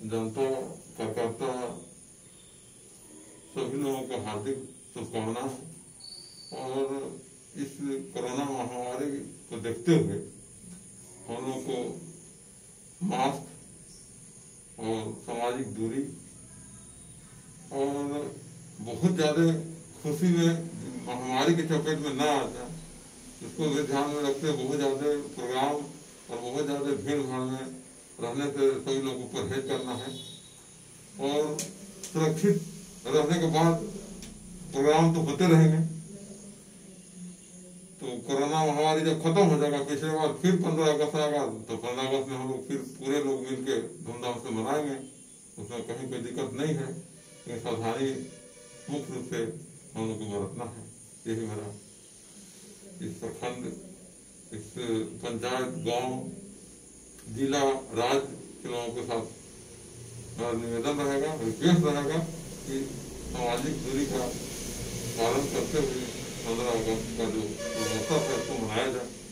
जनता कार्यकर्ता सभी लोगों को हार्दिक शुभकामनाएं। और इस कोरोना महामारी को देखते हुए हम लोगों को मास्क और सामाजिक दूरी और बहुत ज़्यादा खुशी में महामारी के चपेट में ना आ जाए, इसको भी ध्यान में रखते हुए बहुत ज़्यादा प्रोग्राम और बहुत ज़्यादा भीड़ भाड़ में रहने से सभी लोगों को परहेज करना है। और सुरक्षित रहने के बाद प्रोग्राम तो होते रहेंगे। तो कोरोना महामारी जब खत्म हो जाएगा, पिछले बार फिर 15 अगस्त आएगा, तो 15 अगस्त में हम लोग फिर पूरे लोग मिलके धूमधाम से मनाएंगे। उसमें कहीं कोई दिक्कत नहीं है, लेकिन सावधानी मुख्य रूप से हम लोग को बरतना है। यही मेरा इस प्रखंड, इस पंचायत, गांव, जिला, राज्य के लोगों के साथ मेरा निवेदन रहेगा, रिक्वेस्ट रहेगा कि सामाजिक दूरी का पालन करते हुए 15 अगस्त का जो अवसर है उसको मनाया जाए।